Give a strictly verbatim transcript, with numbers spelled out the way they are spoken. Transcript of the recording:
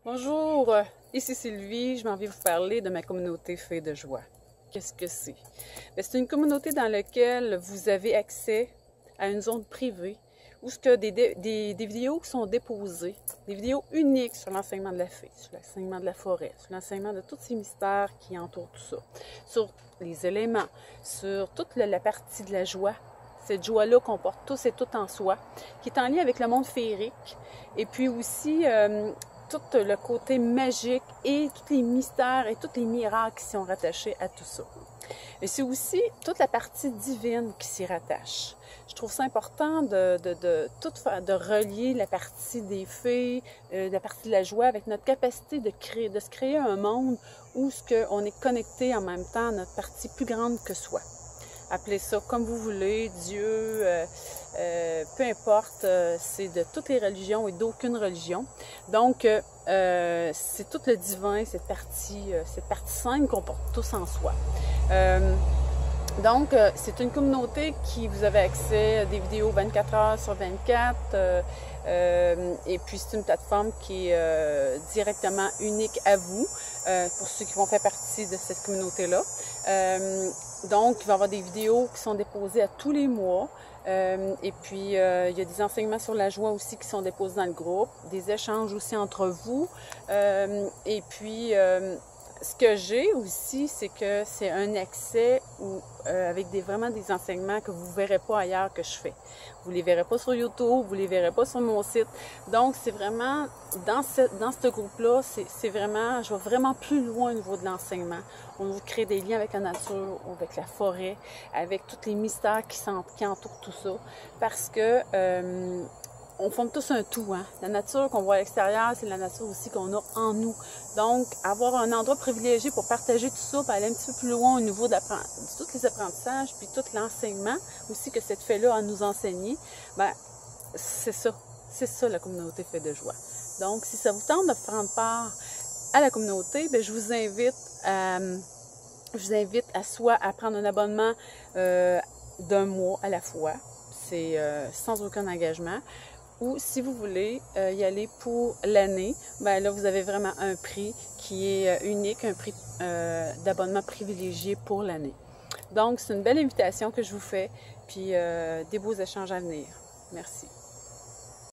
Bonjour, ici Sylvie, je m'en vais vous parler de ma communauté Fées de joie. Qu'est-ce que c'est? C'est une communauté dans laquelle vous avez accès à une zone privée où ce que des, des, des vidéos sont déposées, des vidéos uniques sur l'enseignement de la fée, sur l'enseignement de la forêt, sur l'enseignement de tous ces mystères qui entourent tout ça, sur les éléments, sur toute la, la partie de la joie. Cette joie-là qu'on porte tous et toutes en soi, qui est en lien avec le monde féerique, et puis aussi euh, tout le côté magique et tous les mystères et tous les miracles qui sont rattachés à tout ça. Et c'est aussi toute la partie divine qui s'y rattache. Je trouve ça important de, de, de, tout faire, de relier la partie des fées, euh, la partie de la joie avec notre capacité de, créer, de se créer un monde où ce que on est connecté en même temps à notre partie plus grande que soi. Appelez ça comme vous voulez, Dieu, euh, euh, peu importe, euh, c'est de toutes les religions et d'aucune religion. Donc, euh, c'est tout le divin, cette partie, euh, cette partie sainte qu'on porte tous en soi. Euh, donc, euh, c'est une communauté qui vous avez accès à des vidéos vingt-quatre heures sur vingt-quatre, euh, euh, et puis c'est une plateforme qui est euh, directement unique à vous, euh, pour ceux qui vont faire partie de cette communauté-là. Euh, Donc, il va y avoir des vidéos qui sont déposées à tous les mois. Euh, et puis, euh, il y a des enseignements sur la joie aussi qui sont déposés dans le groupe, des échanges aussi entre vous. Euh, et puis, euh, ce que j'ai aussi, c'est que c'est un accès où, euh, avec des, vraiment des enseignements que vous ne verrez pas ailleurs que je fais. Vous ne les verrez pas sur YouTube, vous ne les verrez pas sur mon site. Donc, c'est vraiment, dans ce, dans ce groupe-là, c'est vraiment, je vais vraiment plus loin au niveau de l'enseignement. On vous crée des liens avec la nature, avec la forêt, avec tous les mystères qui, qui entourent tout ça. Parce que euh, on forme tous un tout. Hein? La nature qu'on voit à l'extérieur, c'est la nature aussi qu'on a en nous. Donc, avoir un endroit privilégié pour partager tout ça, pour aller un petit peu plus loin au niveau de tous les apprentissages, puis tout l'enseignement aussi que cette fée-là a nous enseigné, ben, c'est ça. C'est ça la communauté Fées de joie. Donc, si ça vous tente de prendre part à la communauté, bien, je vous invite à, je vous invite à soit à prendre un abonnement euh, d'un mois à la fois, c'est euh, sans aucun engagement, ou si vous voulez euh, y aller pour l'année, bien là vous avez vraiment un prix qui est unique, un prix euh, d'abonnement privilégié pour l'année. Donc c'est une belle invitation que je vous fais, puis euh, des beaux échanges à venir. Merci.